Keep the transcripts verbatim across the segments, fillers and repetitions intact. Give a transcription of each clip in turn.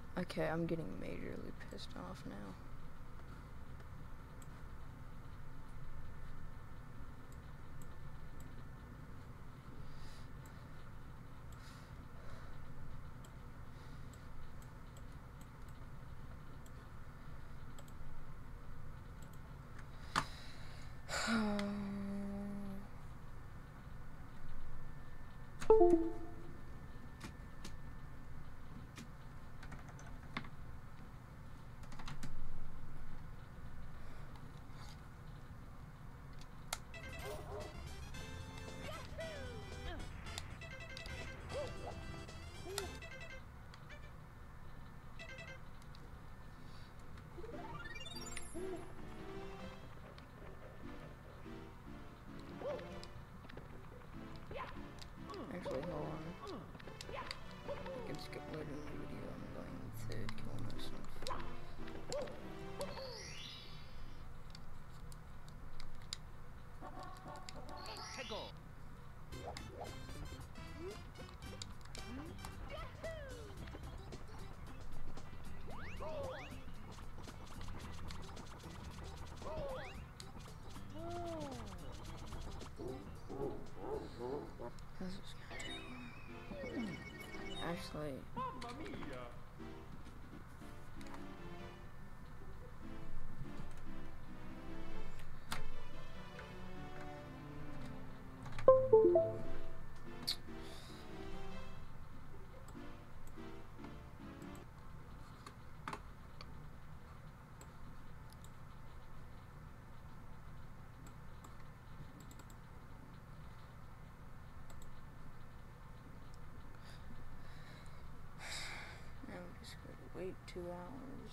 Okay, I'm getting majorly pissed off now. Actually, hold on. I can skip later in the video. I'm going to kill myself. This is gonna take long. Actually, Mamma mia! I'm just gonna wait two hours.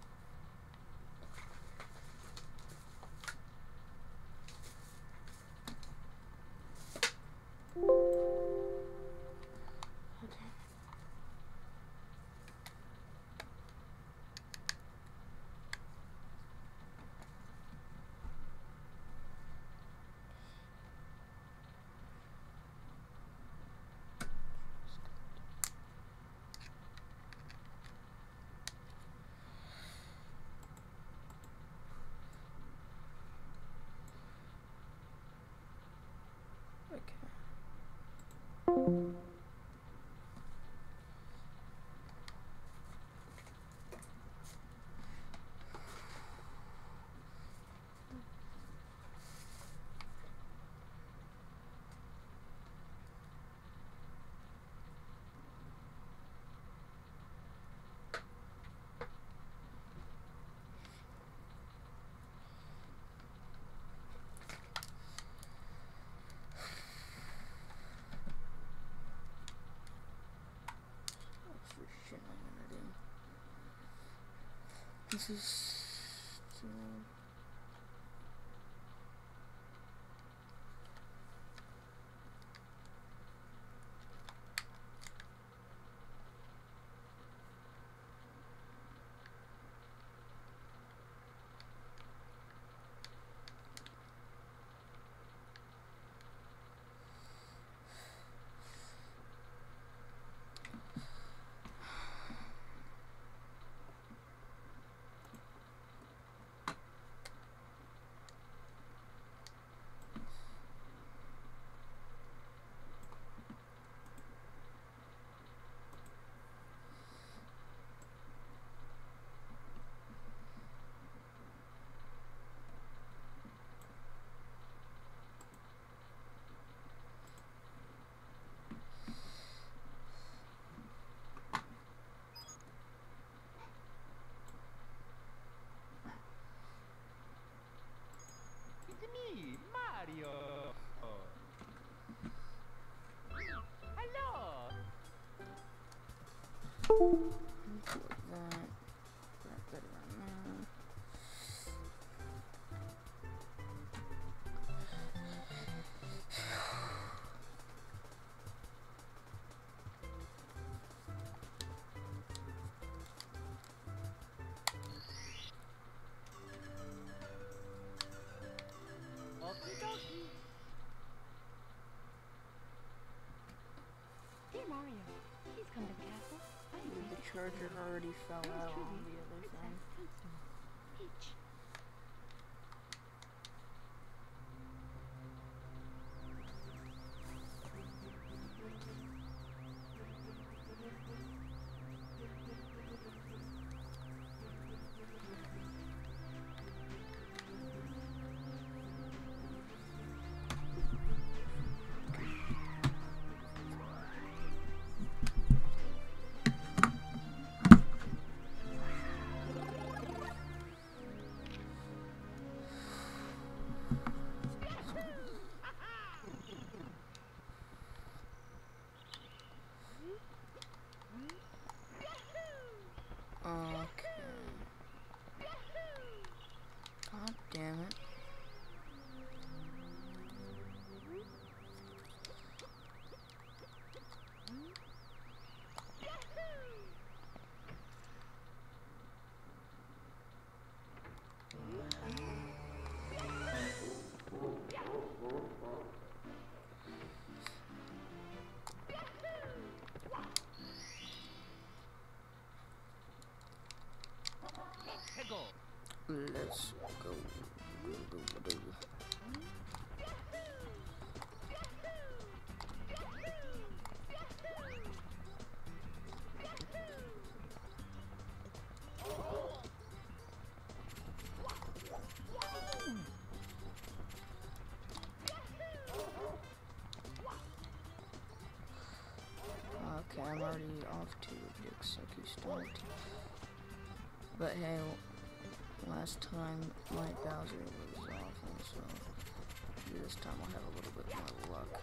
Okay. Shit, I'm gonna do. This is. Uh, It's me, Mario! Hello! Put that. Wrap that around there. Okie dokie! Dear Mario, please come to the castle. I need The to charger already fell out on the other thing. Okay. God damn it. Let's go. Okay, I'm already off to Dixucky Start. But hey, last time my Bowser was awful, so maybe this time I'll have a little bit more luck.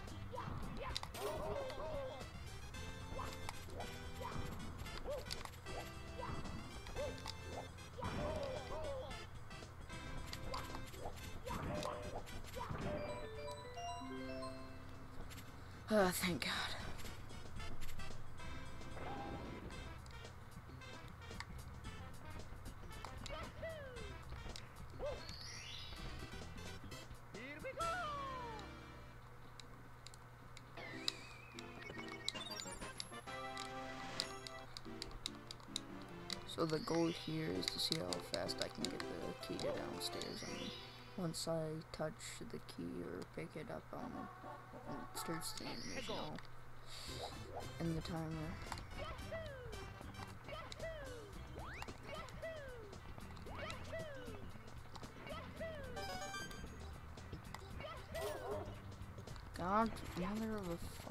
Oh, thank God. So the goal here is to see how fast I can get the key to downstairs, and once I touch the key or pick it up on it, it starts the animation in the timer. God, mother of a fuck.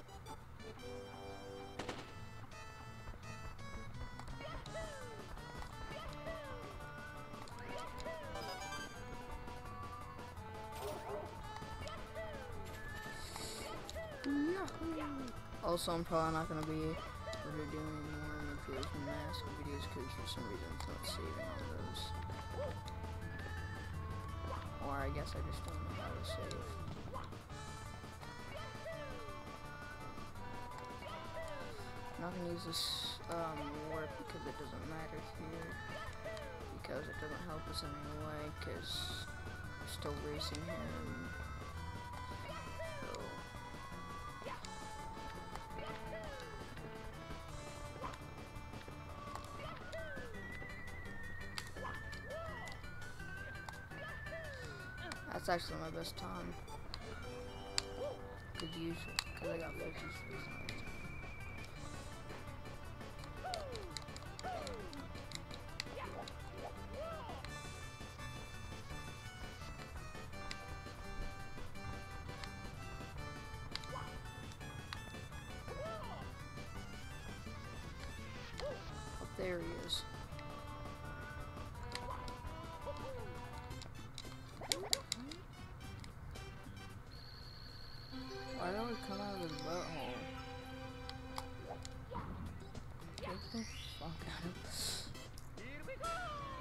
Also, I'm probably not going to be able to do any more Majora's Mask videos because for some reason it's not saving on those. Or I guess I just don't know how to save. I'm not going to use this um, warp because it doesn't matter here. Because it doesn't help us in any way because we're still racing him. That's actually my best time. Cause usually, cause I got fifty space all the time. Oh, there he is. Why don't we come out of this butthole? Get the fuck out of this. Here we go!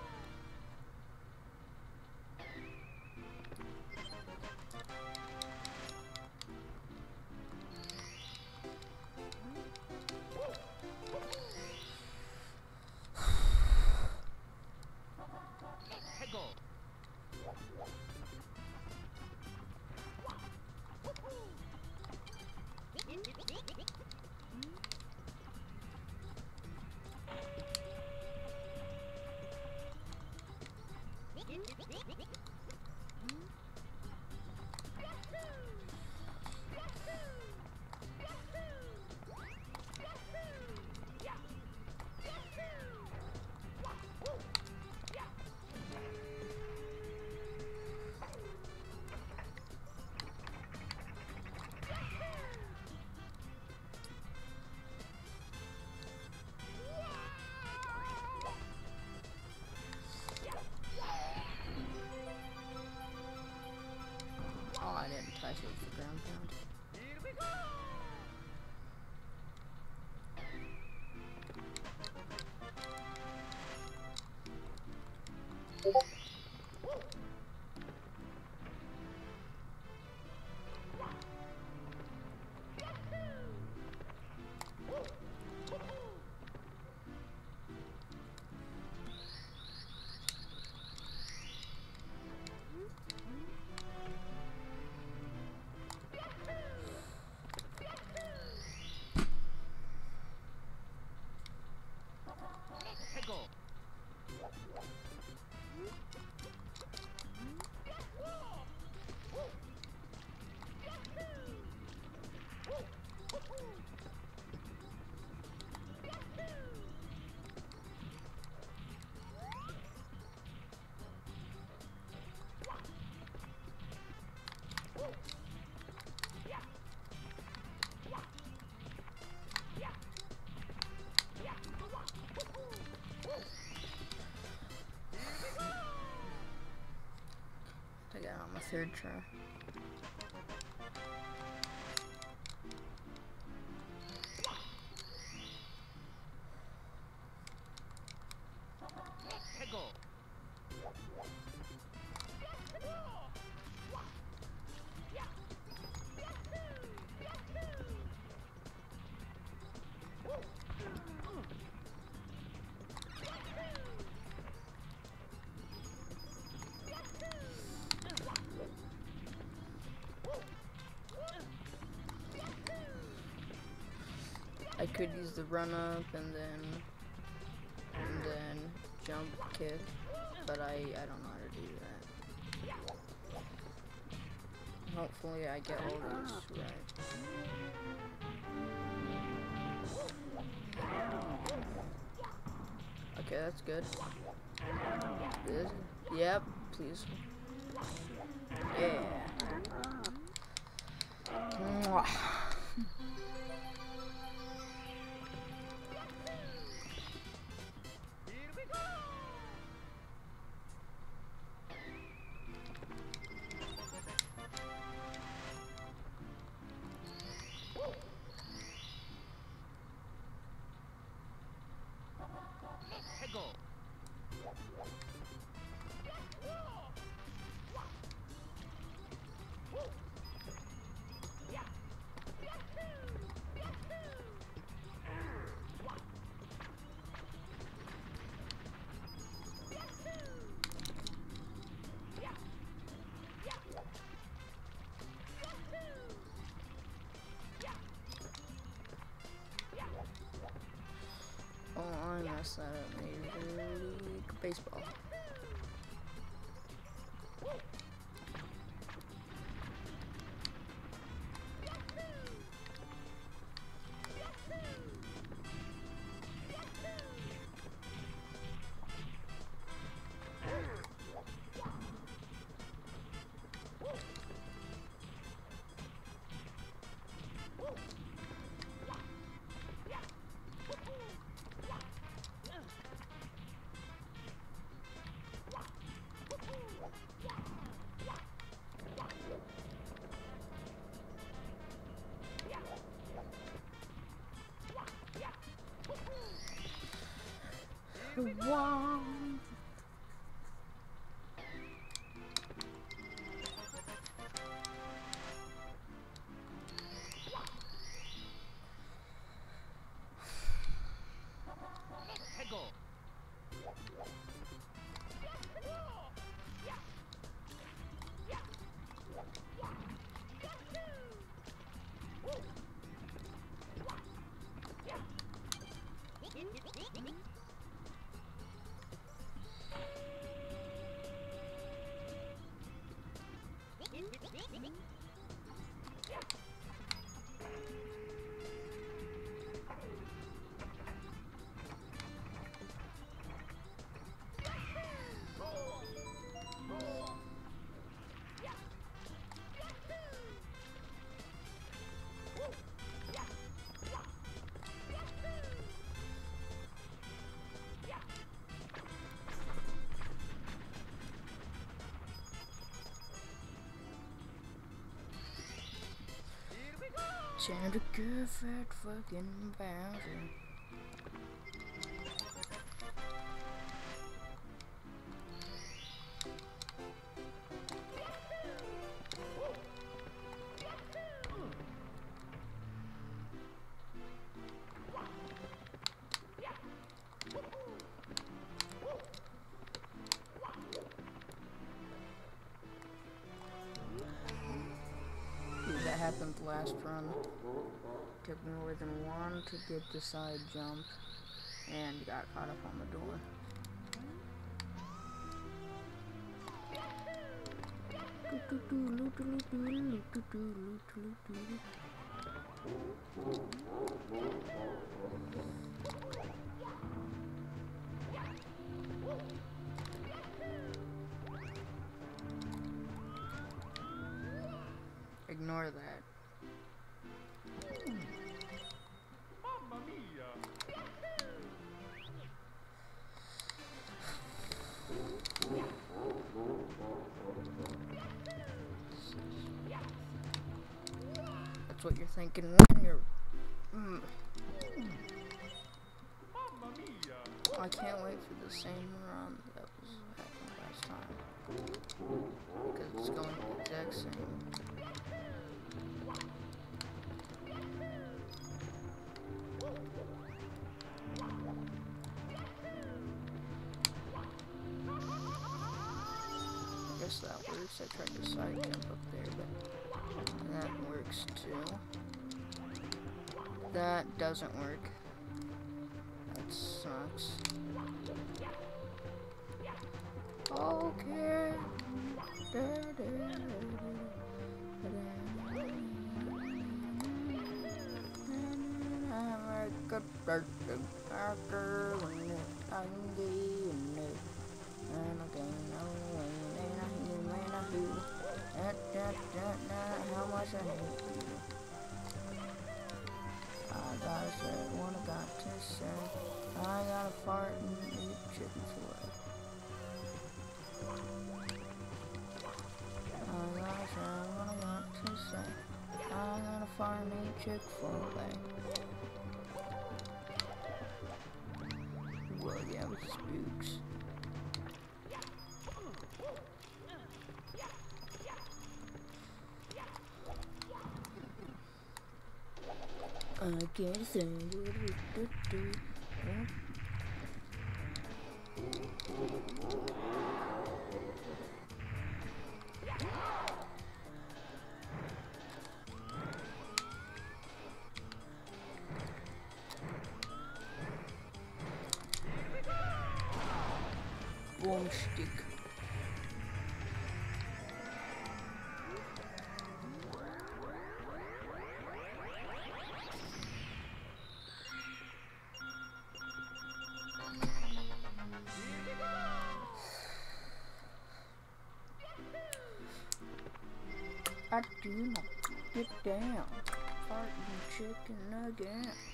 Go! Oh, I didn't touch it with the ground pound. Here we go! Go! I got it on my third try. Go! I could use the run up and then and then jump kick, but I I don't know how to do that. Hopefully I get all these right. Okay, that's good. Good. Yep, please. Yeah. Mwah. instead of Major League Baseball. Wow. Hegel. Time to give that fucking Bowser. That happened last run. Took more than one to get the side jump and got caught up on the door. Ignore that. Mamma mia. That's what you're thinking when you're. Mm. Mamma mia. I can't wait for the same run that was happened last time. Because it's going the exact same. I guess that works. I tried to side jump up there, but that works too. That doesn't work. That sucks. Okay. Da, da, da, how much I hate you. I gotta say what I got to say. I gotta fart and eat chicken fillet. I gotta say what I got to say. I gotta fart and eat Chick-fil-A. Well, yeah, with spooks. I can't say what do do. drumstick. I do not get down, farting chicken nuggets.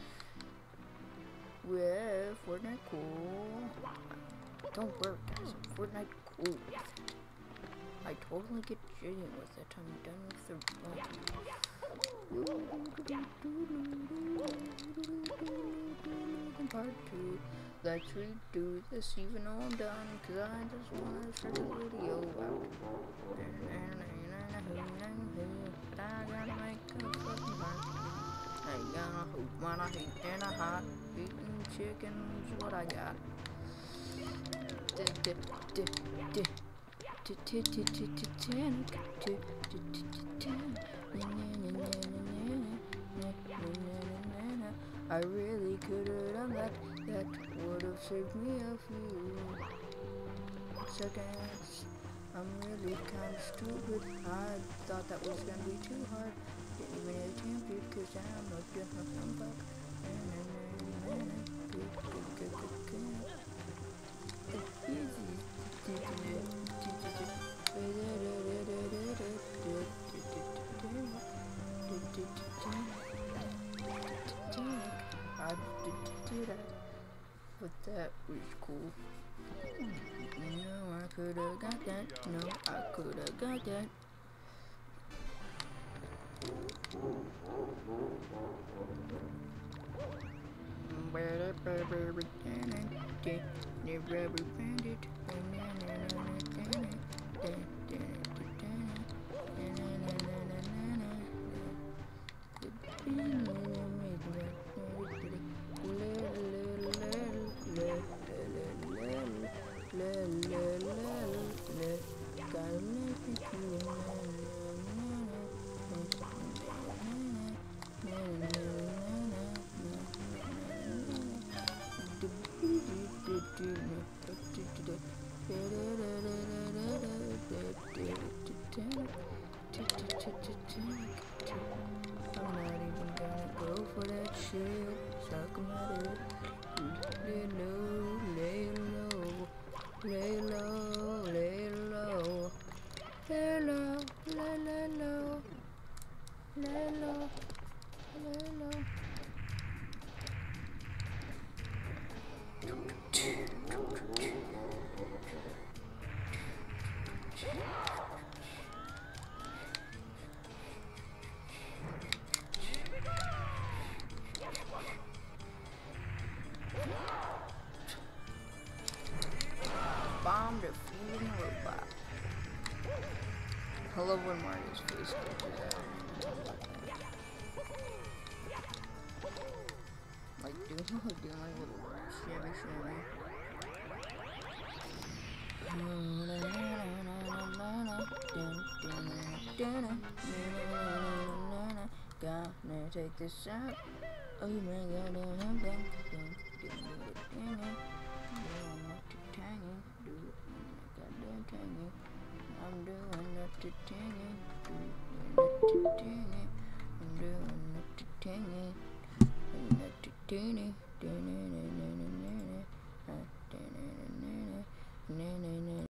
With Fortnite cool. Don't work, guys. Fortnite cool. I totally get jitty with it. I'm done with the run. Part two. Let's redo this even though I'm done, cause I just wanna start the video out. But I gotta make a fucking mark. I gotta hope when I hate and I hot. Eating chicken's what I got. I really could have done that. That would have saved me a few seconds. I'm really kind of stupid. I thought that was gonna be too hard. Didn't even attempt it cause I'm a different fuck. I did that, but that was cool. No, I could have got that. No, I could have got that. The rubber bandit. I'm not even gonna go for that shit. Suck my dick. Lay low, lay low, lay low, lay low, lay low, lay lay low, lay low, lay low. Bomb defeating robot. I love when Mario's face glitches out. Like doing, like doing like little shimmy shimmy. Gonna take this out. Oh my god, I'm back. I'm doing up to tangy, doing up to tangy, I'm doing up to tangy, doing up to tangy, doing up to tangy.